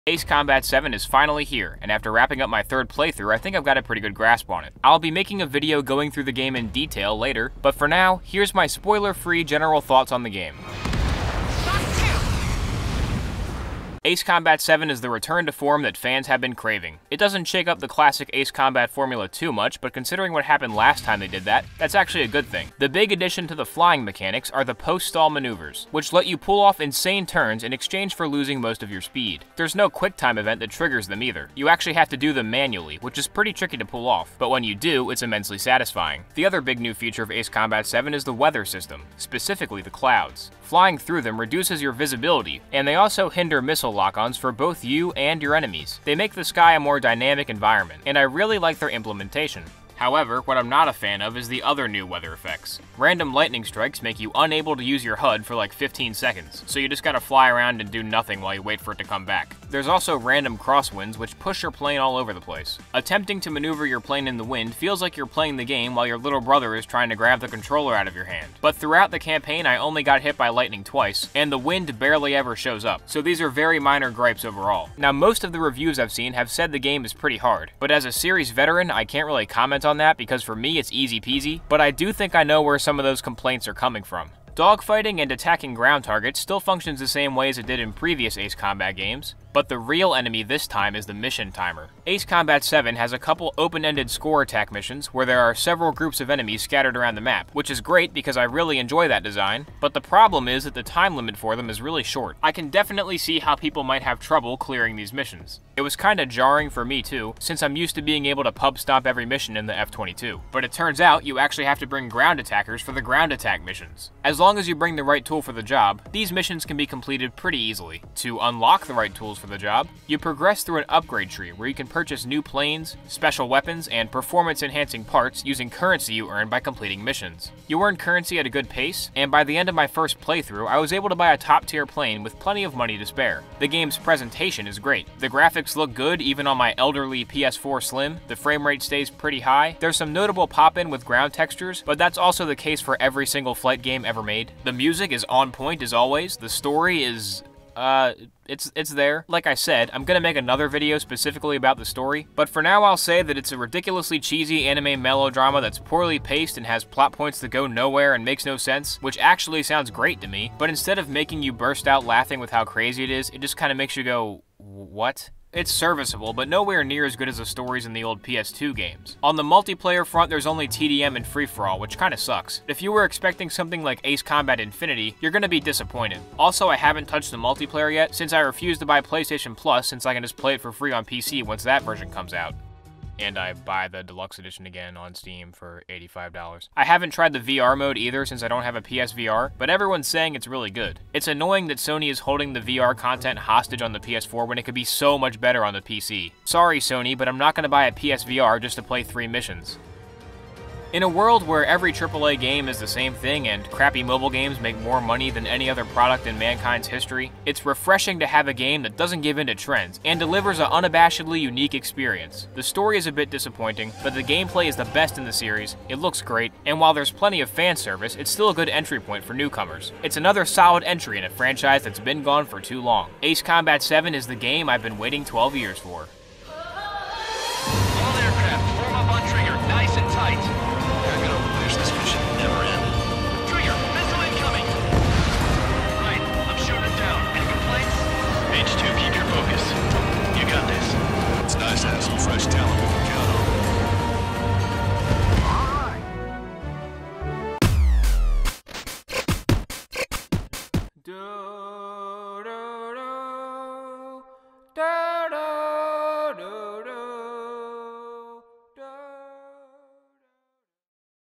Ace Combat 7 is finally here, and after wrapping up my third playthrough, I think I've got a pretty good grasp on it. I'll be making a video going through the game in detail later, but for now, here's my spoiler-free general thoughts on the game. Ace Combat 7 is the return to form that fans have been craving. It doesn't shake up the classic Ace Combat formula too much, but considering what happened last time they did that, that's actually a good thing. The big addition to the flying mechanics are the post-stall maneuvers, which let you pull off insane turns in exchange for losing most of your speed. There's no quick time event that triggers them either. You actually have to do them manually, which is pretty tricky to pull off, but when you do, it's immensely satisfying. The other big new feature of Ace Combat 7 is the weather system, specifically the clouds. Flying through them reduces your visibility, and they also hinder missile lock-ons for both you and your enemies. They make the sky a more dynamic environment, and I really like their implementation. However, what I'm not a fan of is the other new weather effects. Random lightning strikes make you unable to use your HUD for like 15 seconds, so you just gotta fly around and do nothing while you wait for it to come back. There's also random crosswinds which push your plane all over the place. Attempting to maneuver your plane in the wind feels like you're playing the game while your little brother is trying to grab the controller out of your hand. But throughout the campaign I only got hit by lightning twice, and the wind barely ever shows up, so these are very minor gripes overall. Now most of the reviews I've seen have said the game is pretty hard, but as a series veteran I can't really comment on that because for me it's easy peasy, but I do think I know where some of those complaints are coming from. Dogfighting and attacking ground targets still functions the same way as it did in previous Ace Combat games, but the real enemy this time is the mission timer. Ace Combat 7 has a couple open-ended score attack missions where there are several groups of enemies scattered around the map, which is great because I really enjoy that design, but the problem is that the time limit for them is really short. I can definitely see how people might have trouble clearing these missions. It was kinda jarring for me too, since I'm used to being able to pub stomp every mission in the F-22. But it turns out you actually have to bring ground attackers for the ground attack missions. As long as you bring the right tool for the job, these missions can be completed pretty easily. To unlock the right tools for the job, you progress through an upgrade tree where you can purchase new planes, special weapons, and performance-enhancing parts using currency you earn by completing missions. You earn currency at a good pace, and by the end of my first playthrough, I was able to buy a top-tier plane with plenty of money to spare. The game's presentation is great. The graphics look good even on my elderly PS4 Slim, the frame rate stays pretty high. There's some notable pop-in with ground textures, but that's also the case for every single flight game ever made. The music is on point as always, the story is it's there. Like I said, I'm gonna make another video specifically about the story, but for now I'll say that it's a ridiculously cheesy anime melodrama that's poorly paced and has plot points that go nowhere and makes no sense, which actually sounds great to me, but instead of making you burst out laughing with how crazy it is, it just kinda makes you go, what? It's serviceable, but nowhere near as good as the stories in the old PS2 games. On the multiplayer front, there's only TDM and free-for-all, which kinda sucks. If you were expecting something like Ace Combat Infinity, you're gonna be disappointed. Also, I haven't touched the multiplayer yet, since I refuse to buy PlayStation Plus since I can just play it for free on PC once that version comes out. And I buy the deluxe edition again on Steam for $85. I haven't tried the VR mode either since I don't have a PSVR, but everyone's saying it's really good. It's annoying that Sony is holding the VR content hostage on the PS4 when it could be so much better on the PC. Sorry Sony, but I'm not gonna buy a PSVR just to play 3 missions. In a world where every AAA game is the same thing and crappy mobile games make more money than any other product in mankind's history, it's refreshing to have a game that doesn't give in to trends and delivers an unabashedly unique experience. The story is a bit disappointing, but the gameplay is the best in the series, it looks great, and while there's plenty of fan service, it's still a good entry point for newcomers. It's another solid entry in a franchise that's been gone for too long. Ace Combat 7 is the game I've been waiting 12 years for. All aircraft, form up on trigger, nice and tight. This mission never ended. Trigger, missile incoming! Right, I'm shooting it down. Any complaints? H2, keep your focus. You got this. It's nice to have some fresh talent we can count on. Duh.